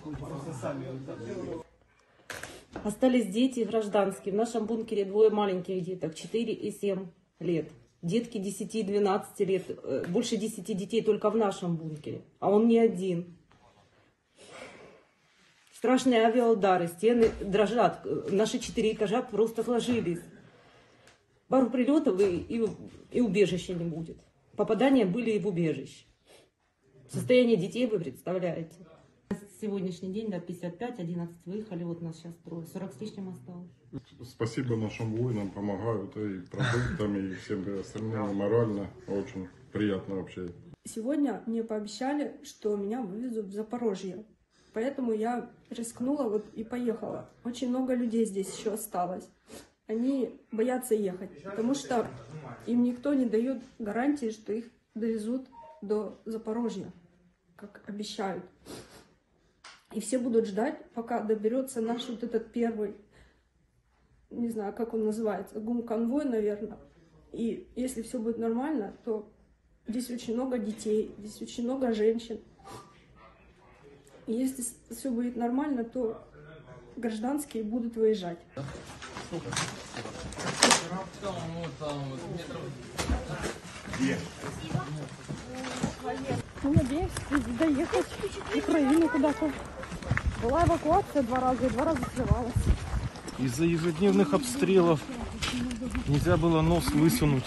Остались дети гражданские. В нашем бункере двое маленьких деток, 4 и 7 лет. Детки 10 и 12 лет. Больше 10 детей только в нашем бункере. А он не один. Страшные авиаудары, стены дрожат. Наши 4 этажа просто сложились. Пару прилетов и убежища не будет. Попадания были и в убежище. Состояние детей вы представляете. Сегодняшний день, да, 55, 11 выехали, вот нас сейчас трое, 40 с лишним осталось. Спасибо нашим воинам, помогают и продуктами, и всем остальным, и морально. Очень приятно вообще. Сегодня мне пообещали, что меня вывезут в Запорожье. Поэтому я рискнула вот и поехала. Очень много людей здесь еще осталось. Они боятся ехать, потому что им никто не дает гарантии, что их довезут до Запорожья, как обещают. И все будут ждать, пока доберется наш вот этот первый, не знаю, как он называется, гум-конвой, наверное. И если все будет нормально, то здесь очень много детей, здесь очень много женщин. И если все будет нормально, то гражданские будут выезжать. Мы надеемся доехать в Украину куда-то. Была эвакуация 2 раза, и 2 раза срывалась. Из-за ежедневных обстрелов нельзя было нос высунуть.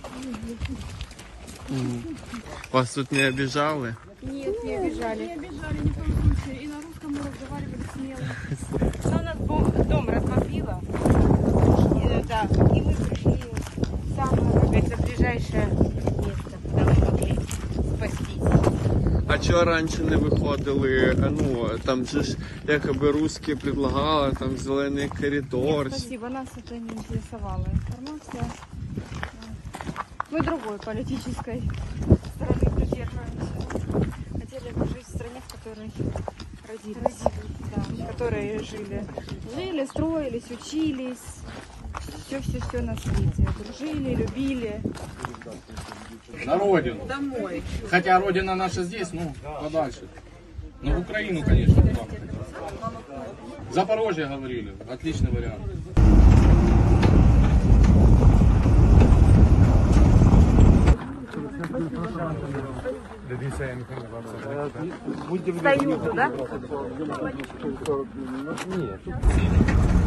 Вас тут не обижали? Нет, не обижали. Не обижали ни в коем случае. И на русском мы разговаривали смело. Но у нас дом разбомбило. Да, и мы пришли в самое, как говорится, ближайшее место, куда мы могли спастись. А чого раніше не виходили? Ну, там же ж якоби русські предлагали, там зелений коридор. Нет, спасибо, нас это не интересовала информация. Мы другой политической стороны придерживаемся. Хотели бы жить в стране, в которой родились. Да, в которой жили. Жили, строились, учились. Все на свете. Дружили, любили. На родину. Домой. Хотя родина наша здесь, ну, подальше. Ну, в Украину, конечно, туда. Запорожье говорили. Отличный вариант. Стою туда? Нет.